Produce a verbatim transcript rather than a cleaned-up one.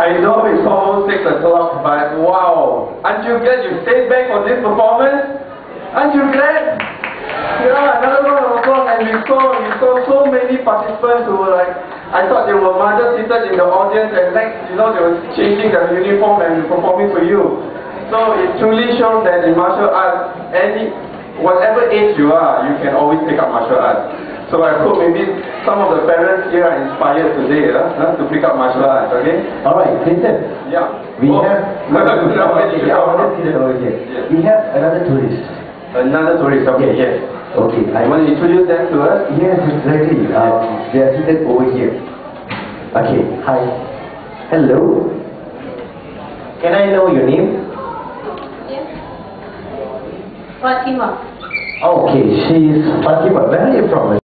I know it's almost six o'clock, but wow! Aren't you glad you stayed back for this performance? Aren't you glad? Yeah, another round of applause, and we saw, we saw so many participants who were like, I thought they were mothers seated in the audience, and like, you know, they were changing their uniform and performing for you. So it truly shows that in martial arts, any, whatever age you are, you can always pick up martial arts. So I hope maybe some of the parents here are inspired today uh, to pick up martial arts, okay? Alright, listen. Yeah. We oh. have... no, yeah, let's see that over here. Yes. We have another tourist. Another tourist, okay, yes. Okay, I want to introduce them to us? Yes, exactly. Um, they are seated over here. Okay, hi. Hello. Can I know your name? Yes. Fatima. Okay, she's Fatima. Where are you from?